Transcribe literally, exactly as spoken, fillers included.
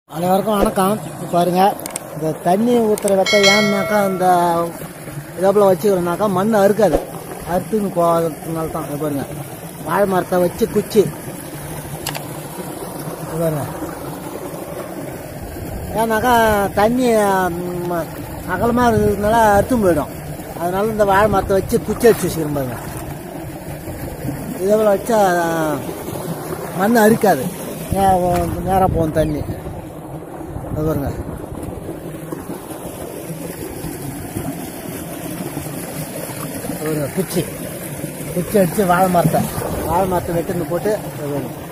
அனைவருக்கும் வணக்கம். பாருங்க, இந்த தண்ணி ஊற்றுற வெத்த ஏன்னாக்கா இந்த இதப்பில் வச்சுக்கிறோம்னாக்கா மண் அறுக்காது, அறுத்துன்னு போகிறதுனால தான். பாருங்க, வாழை மரத்தை வச்சு குச்சி பாருங்க. ஏன்னாக்கா தண்ணி அகலமாக இருக்கிறதுனால அறுத்தும் போயிடும். அதனால இந்த வாழை மரத்தை வச்சு குச்சி அடிச்சு வச்சுக்கிறோம். பாருங்க, இதப்பில் வச்சா மண் அறுக்காது, நேராக போகும் தண்ணி. பாருங்க, ஒரு குச்சி குச்சி அடிச்சு வாழை மரத்தை வாழை மரத்தை வெட்டுன்னு போட்டு